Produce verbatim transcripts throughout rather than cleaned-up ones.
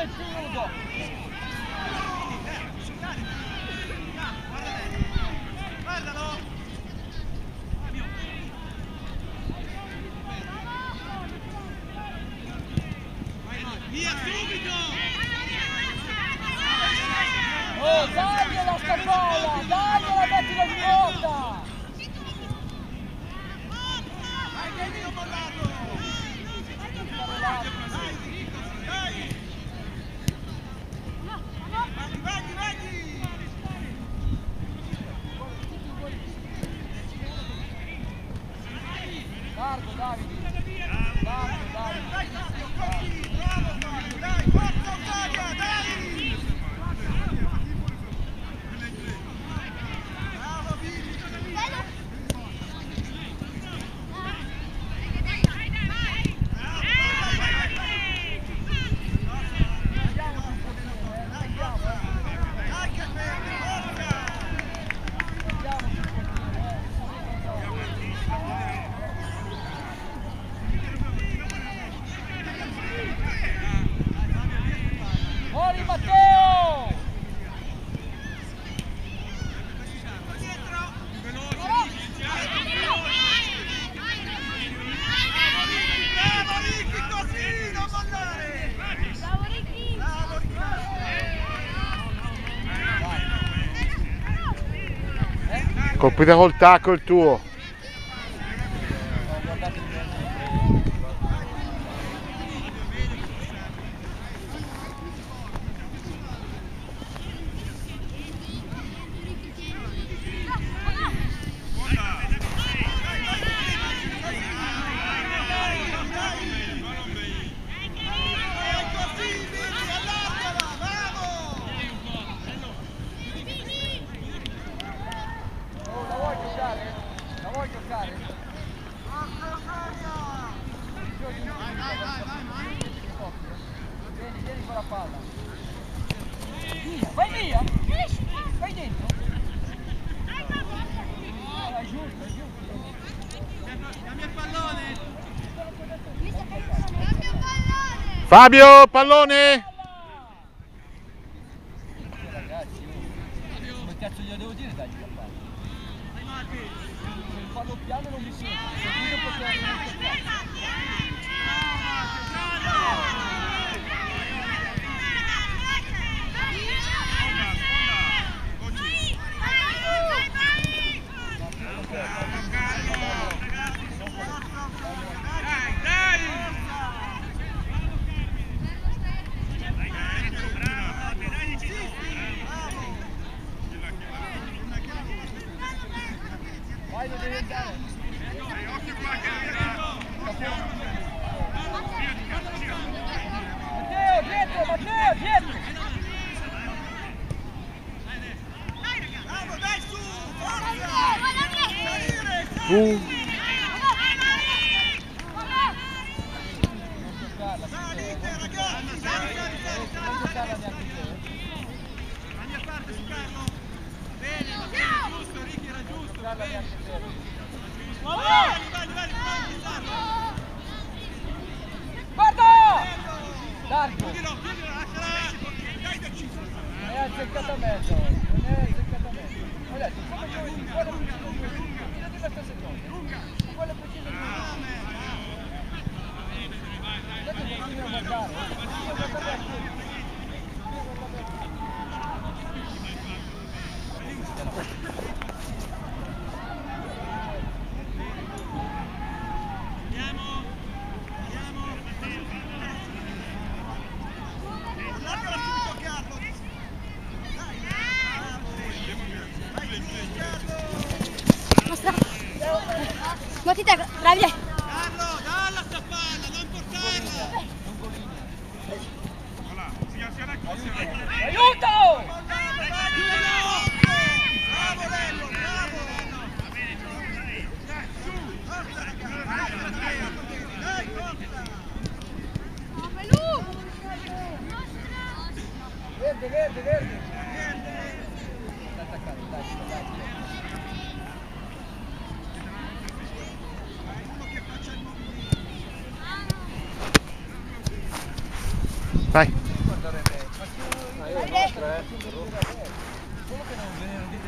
del chiudo. Guardalo. Via subito. Oh, dagliela sta palla, dagliela, mettila in porta. Vai che io mollato. Vai, vai, vai. Largo Davide. Largo Davide. Dai Fabio, così, bravo Fabio, dai, forza Ottavia, dai! Bravo Vivi! Dai che fermi, forza! Fuori Matteo! Bravo Ricky, così, non mollare! Bravo Ricky! Bravo Ricky! Colpita col tacco il tuo. Vuoi giocare? Vieni, vieni con la palla. Via, vai via! Vai dentro! Vai giù, vai giù! Cambia il pallone! Fabio, pallone! Ragazzi, come cazzo glielo devo dire dagli la palla? Se fallo piano non mi sento, seguito perché non mi sento. Vai, lo devi andare. Matteo, dietro, Matteo, dietro. Bravo, dai su, forza! Salire, Uh. salite ragazzi, sali, sali, sali, Non giocarla neanche te. la mia parte su Carlo. Bene, ma era giusto, Ricky era giusto. Giocarla neanche te. Vai, vai, vai, vai, Guarda! Darko! chiudilo, chiudilo, lasciala. Dai deciso. Non è azzeccata a mezzo, non è azzeccata a mezzo. Ho detto, come che quello è preciso di lui, fino a diverse secondi. Quello è preciso di lui. Vedete che continua a guardare, continua a guardare anche. Andiamo, andiamo. Lasciala subito Carlo. Dai, bravo. Ma ti tengo, bravi! Carlo, dalla sta palla, non portarla. Aiuto! Bravo Lello, bravo! Forza ragazzi! Dai, forza! Verde, verde, verde! Sta attaccando, dai, dai. Uno che faccia il movimento. Vai. Guardare sinistra, eh. Solo che non venivano dietro.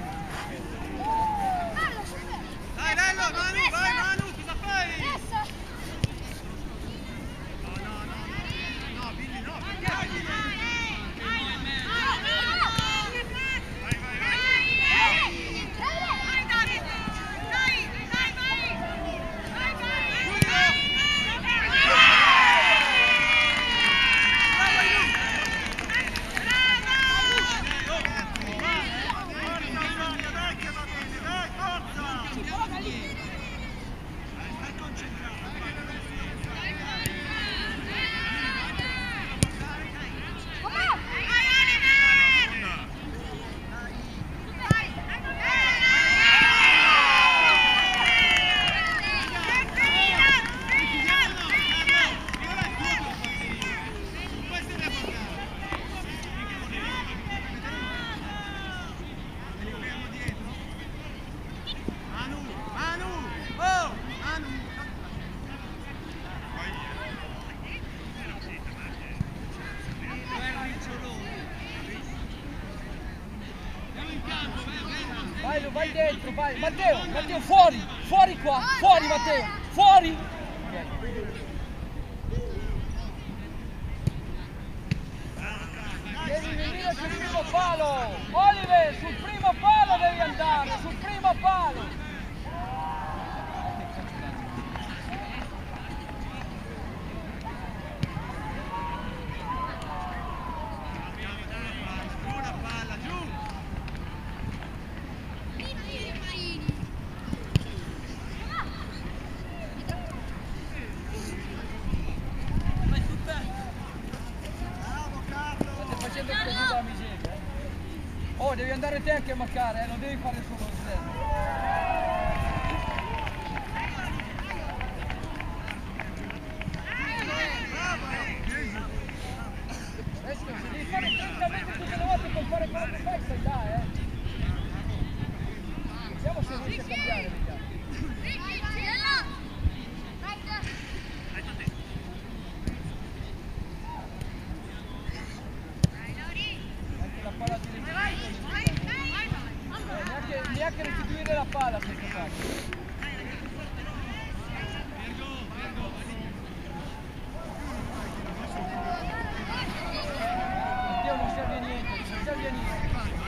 Dai Lello, Manu, vai Manu, cosa fai? No, no, no, no, no, Billy no, perché Billy no? Vai, vai, vai. Vai Davide, dai, dai, vai. Vai, vai. Vai, vai dentro, vai. Matteo, Matteo, fuori, fuori qua, fuori Matteo, fuori. Devi venire sul primo palo. Oliver, sul primo palo devi andare, sul primo palo. Oh, devi andare te anche a marcare, eh? Non devi fare solo l'esterno. Adesso se devi fare trenta metri tutte le volte per fare quello che fai, stai là, eh. Vediamo se riesci a cambiare, vediamo. Anche la palla di neanche restituire la palla per giocare. Dio non serve a niente, non serve a niente.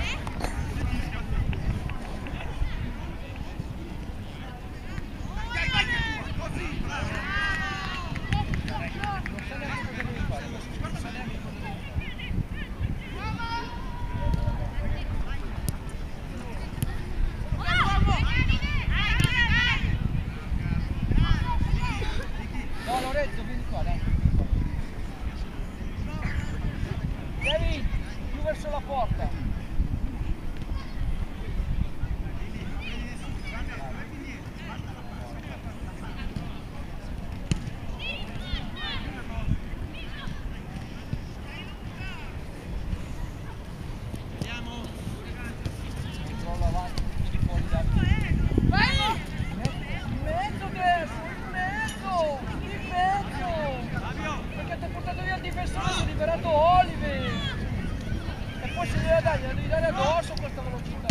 Vieni qua, dai. Devi più verso la porta. Controllo avanti, fuori da vai! In mezzo adesso, in mezzo! In mezzo! Perché ti ha portato via il difensore, si è liberato Oliver! E poi se deve dare, devi dare addosso questa velocità!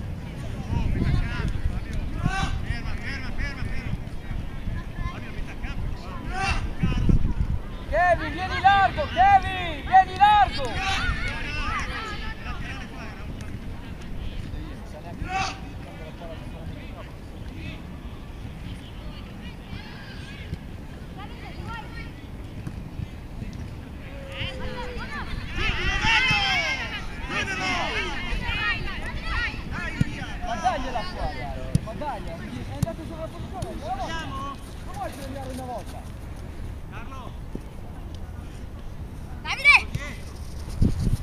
Ferma, ferma, ferma, ferma! Kevin, vieni largo! Kevin, vieni largo! Ma dagliela qua, dai, ma dagliela, è andato sulla posizione, una volta. Non vuoi segnare una volta? Carlo! Davide!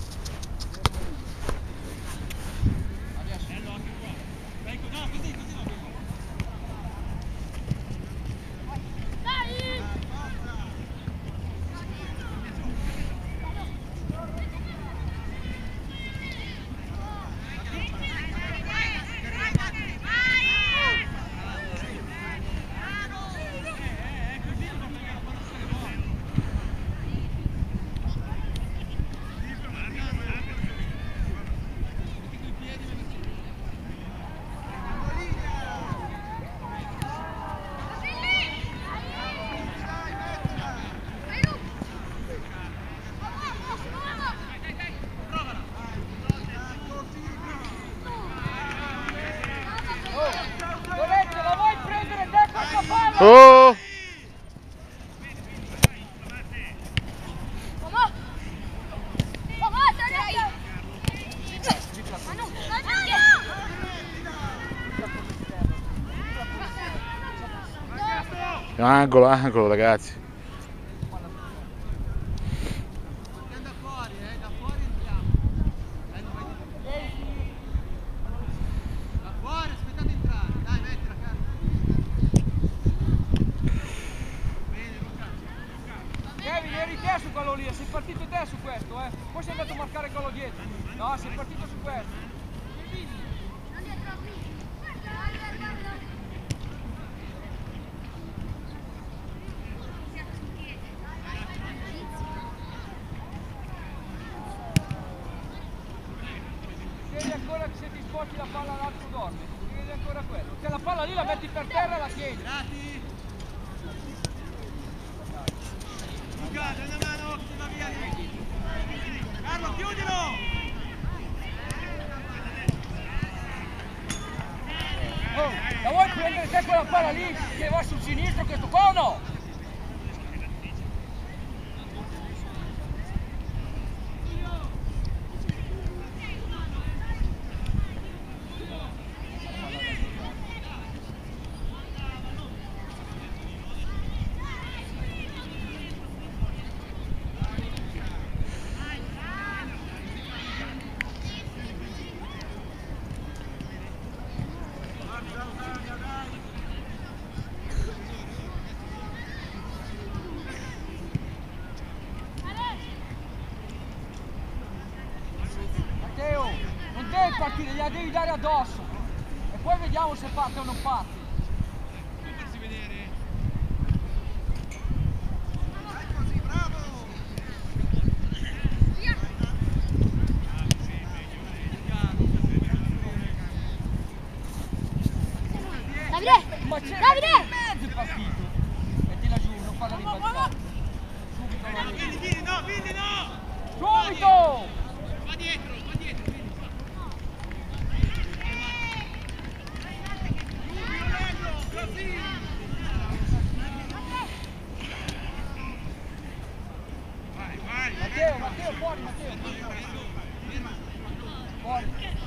Angolo, angolo ragazzi. Andiamo da fuori, eh, da fuori entriamo. Dai, non vai di... Da fuori, aspettate entrare. Dai, mettila, caro. Bene, Luca. Kevin, eri te su quello lì, sei partito te su questo, eh. Poi sei andato a marcare quello dietro. No, sei partito su questo. Vedi ancora che se ti sposti la palla l'altro dorme. Vedi ancora quello. Se la palla lì la metti per terra e la chiedi. Grati. Luca, dai una mano, che va via lì. Carlo, chiudilo! Oh, la vuoi prendere te quella palla lì che va sul sinistro questo cono? Matteo, non devi partire, gliela devi dare addosso e poi vediamo se parte o non parte. Non farsi vedere. Dai così, bravo! Davide! Ma c'è Davide! in mezzo il partito. Mettila giù, non farla ribaltare. Subito la Vieni, vieni, no, vieni, no! Subito! Va dietro, va dietro, vieni qua. Così! Vai, vai! Matteo, Matteo, fuori, Matteo. Fuori.